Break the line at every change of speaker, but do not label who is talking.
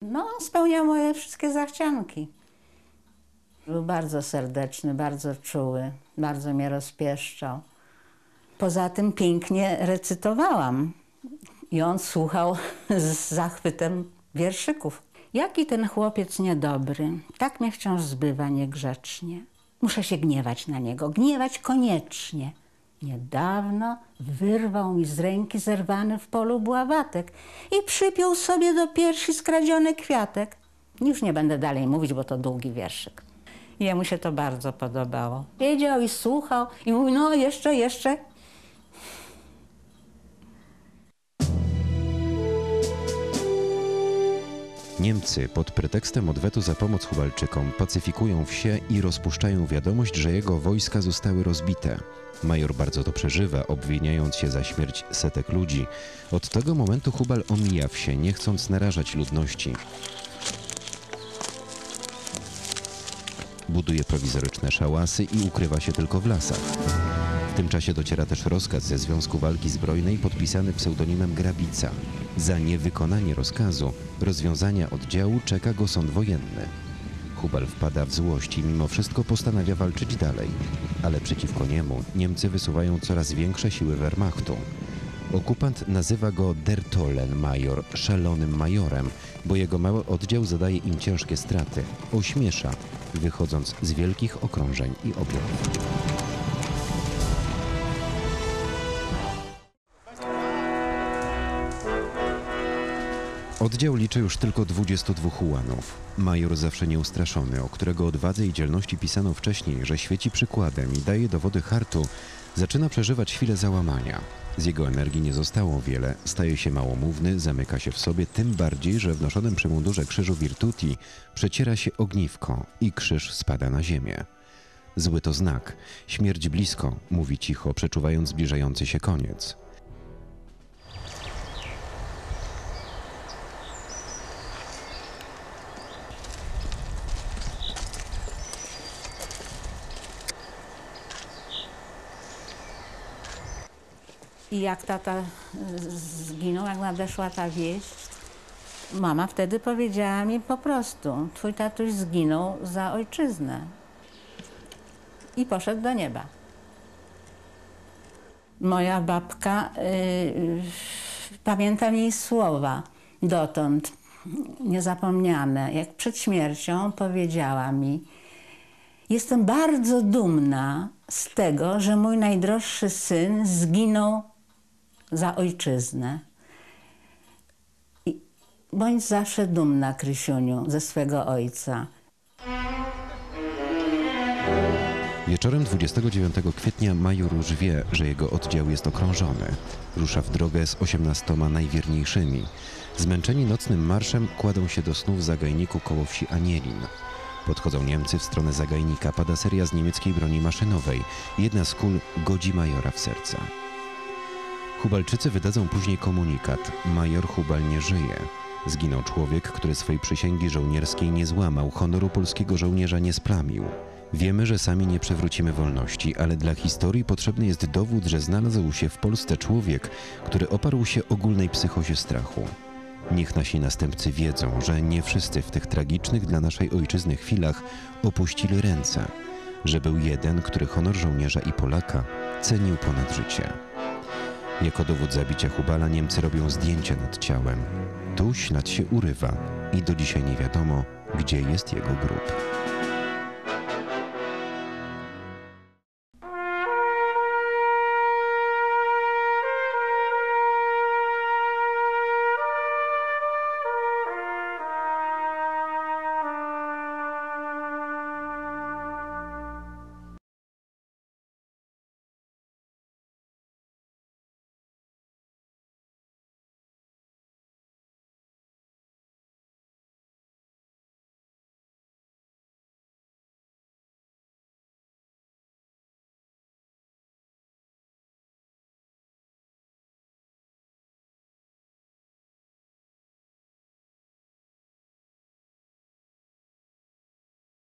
No, spełniał moje wszystkie zachcianki. Był bardzo serdeczny, bardzo czuły, bardzo mnie rozpieszczał. Poza tym pięknie recytowałam i on słuchał z zachwytem wierszyków. Jaki ten chłopiec niedobry, tak mnie wciąż zbywa niegrzecznie. Muszę się gniewać na niego, gniewać koniecznie. Niedawno wyrwał mi z ręki zerwany w polu bławatek i przypiął sobie do piersi skradziony kwiatek. Już nie będę dalej mówić, bo to długi wierszyk. Jemu się to bardzo podobało. Wiedział i słuchał i mówił, no jeszcze.
Niemcy pod pretekstem odwetu za pomoc Hubalczykom pacyfikują wsie i rozpuszczają wiadomość, że jego wojska zostały rozbite. Major bardzo to przeżywa, obwiniając się za śmierć setek ludzi. Od tego momentu Hubal omija wsie, nie chcąc narażać ludności. Buduje prowizoryczne szałasy i ukrywa się tylko w lasach. W tym czasie dociera też rozkaz ze Związku Walki Zbrojnej podpisany pseudonimem Grabica. Za niewykonanie rozkazu rozwiązania oddziału czeka go sąd wojenny. Hubal wpada w złość i mimo wszystko postanawia walczyć dalej. Ale przeciwko niemu Niemcy wysuwają coraz większe siły Wehrmachtu. Okupant nazywa go Der Tollen Major, szalonym majorem, bo jego mały oddział zadaje im ciężkie straty. Ośmiesza, wychodząc z wielkich okrążeń i objawów. Oddział liczy już tylko 22 ułanów. Major zawsze nieustraszony, o którego odwadze i dzielności pisano wcześniej, że świeci przykładem i daje dowody hartu, zaczyna przeżywać chwilę załamania. Z jego energii nie zostało wiele, staje się małomówny, zamyka się w sobie, tym bardziej, że w noszonym przy mundurze krzyżu Virtuti przeciera się ogniwko i krzyż spada na ziemię. Zły to znak. Śmierć blisko, mówi cicho, przeczuwając zbliżający się koniec.
I jak tata zginął, jak nadeszła ta wieść, mama wtedy powiedziała mi po prostu, twój tatuś zginął za ojczyznę. I poszedł do nieba. Moja babka, pamiętam jej słowa dotąd, niezapomniane. Jak przed śmiercią powiedziała mi, jestem bardzo dumna z tego, że mój najdroższy syn zginął za ojczyznę. I bądź zawsze dumna, Krysiuniu, ze swego ojca.
Wieczorem 29 kwietnia major już wie, że jego oddział jest okrążony. Rusza w drogę z 18 najwierniejszymi. Zmęczeni nocnym marszem kładą się do snu w zagajniku koło wsi Anielin. Podchodzą Niemcy w stronę zagajnika, pada seria z niemieckiej broni maszynowej. Jedna z kul godzi majora w serce. Hubalczycy wydadzą później komunikat. Major Hubal nie żyje. Zginął człowiek, który swej przysięgi żołnierskiej nie złamał, honoru polskiego żołnierza nie splamił. Wiemy, że sami nie przewrócimy wolności, ale dla historii potrzebny jest dowód, że znalazł się w Polsce człowiek, który oparł się ogólnej psychozie strachu. Niech nasi następcy wiedzą, że nie wszyscy w tych tragicznych dla naszej ojczyzny chwilach opuścili ręce, że był jeden, który honor żołnierza i Polaka cenił ponad życie. Jako dowód zabicia Hubala Niemcy robią zdjęcie nad ciałem. Tu ślad się urywa i do dzisiaj nie wiadomo, gdzie jest jego grób.